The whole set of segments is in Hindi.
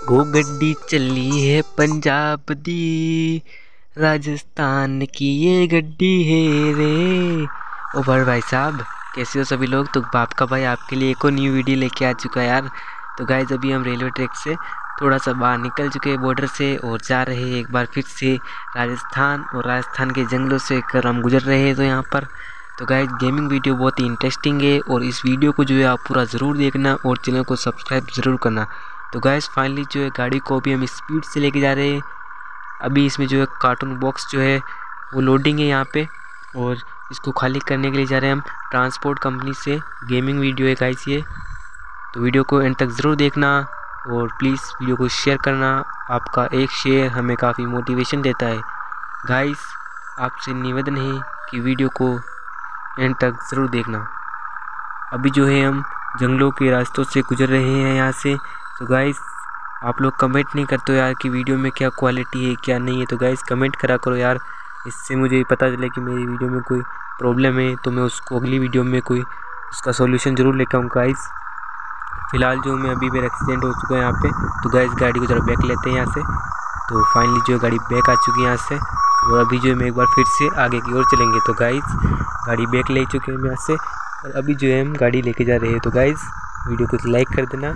वो गड्डी चली है पंजाब दी, राजस्थान की ये गड्डी है रे। ओ भाई साहब, कैसे हो सभी लोग। तो बाप का भाई आपके लिए एक और न्यू वीडियो लेके आ चुका है यार। तो गाइस अभी हम रेलवे ट्रैक से थोड़ा सा बाहर निकल चुके हैं बॉर्डर से और जा रहे हैं एक बार फिर से राजस्थान, और राजस्थान के जंगलों से कर हम गुजर रहे हैं। तो यहाँ पर तो गाइस गेमिंग वीडियो बहुत ही इंटरेस्टिंग है और इस वीडियो को जो है आप पूरा ज़रूर देखना और चैनल को सब्सक्राइब ज़रूर करना। तो गाइस फाइनली जो है गाड़ी को अभी हम स्पीड से लेके जा रहे हैं। अभी इसमें जो है कार्टून बॉक्स जो है वो लोडिंग है यहाँ पे, और इसको खाली करने के लिए जा रहे हैं हम ट्रांसपोर्ट कंपनी से। गेमिंग वीडियो है गाइस ये, तो वीडियो को एंड तक ज़रूर देखना और प्लीज़ वीडियो को शेयर करना। आपका एक शेयर हमें काफ़ी मोटिवेशन देता है। गाइस आपसे निवेदन है कि वीडियो को एंड तक ज़रूर देखना। अभी जो है हम जंगलों के रास्तों से गुजर रहे हैं यहाँ से। तो गाइस आप लोग कमेंट नहीं करते हो यार कि वीडियो में क्या क्वालिटी है क्या नहीं है। तो गाइस कमेंट करा करो यार, इससे मुझे पता चले कि मेरी वीडियो में कोई प्रॉब्लम है तो मैं उसको अगली वीडियो में कोई उसका सॉल्यूशन ज़रूर लेकर आऊँ। गाइस फ़िलहाल जो मैं अभी मेरा एक्सीडेंट हो चुका है यहाँ पे, तो गाइस गाड़ी को ज़रा बैक लेते हैं यहाँ से। तो फाइनली जो है गाड़ी बैक आ चुकी है यहाँ से, और अभी जो है मैं एक बार फिर से आगे की ओर चलेंगे। तो गाइस गाड़ी बैक ले चुके हैं यहाँ से, और अभी जो है हम गाड़ी लेके जा रहे हैं। तो गाइस वीडियो को लाइक कर देना।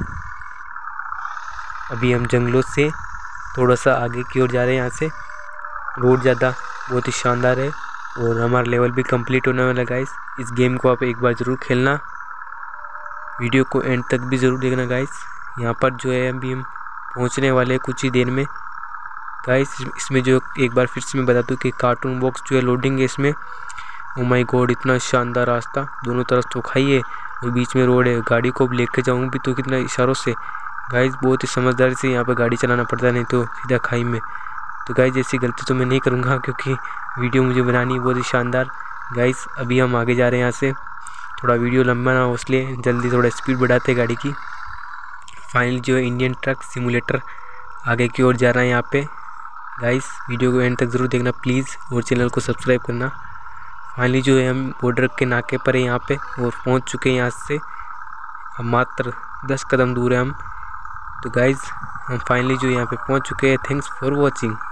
अभी हम जंगलों से थोड़ा सा आगे की ओर जा रहे हैं यहाँ से। रोड ज़्यादा बहुत ही शानदार है और हमारा लेवल भी कंप्लीट होने वाला है। गाइस इस गेम को आप एक बार ज़रूर खेलना, वीडियो को एंड तक भी ज़रूर देखना। गाइस यहाँ पर जो है अभी हम पहुँचने वाले हैं कुछ ही देर में। गाइस इसमें जो एक बार फिर से मैं बता दूँ कि कार्टून बॉक्स जो है लोडिंग है इसमें। ओ माय गॉड, इतना शानदार रास्ता, दोनों तरफ तो खाई है और बीच में रोड है। गाड़ी को लेके जाऊँ भी तो कितना इशारों से। गाइस बहुत ही समझदारी से यहाँ पर गाड़ी चलाना पड़ता है, नहीं तो सीधा खाई में। तो गाइस जैसी गलती तो मैं नहीं करूँगा क्योंकि वीडियो मुझे बनानी है बहुत ही शानदार। गाइस अभी हम आगे जा रहे हैं यहाँ से, थोड़ा वीडियो लंबा ना हो इसलिए जल्दी थोड़ा स्पीड बढ़ाते हैं गाड़ी की। फाइनली जो है इंडियन ट्रक सिमुलेटर आगे की ओर जा रहा है यहाँ पे। गाइस वीडियो को एंड तक ज़रूर देखना प्लीज़ और चैनल को सब्सक्राइब करना। फाइनली जो है हम बॉर्डर के नाके पर है यहाँ पे और पहुँच चुके हैं यहाँ से। हम मात्र 10 कदम दूर है हम। तो गाइस हम फाइनली जो यहाँ पे पहुँच चुके हैं। Thanks for watching.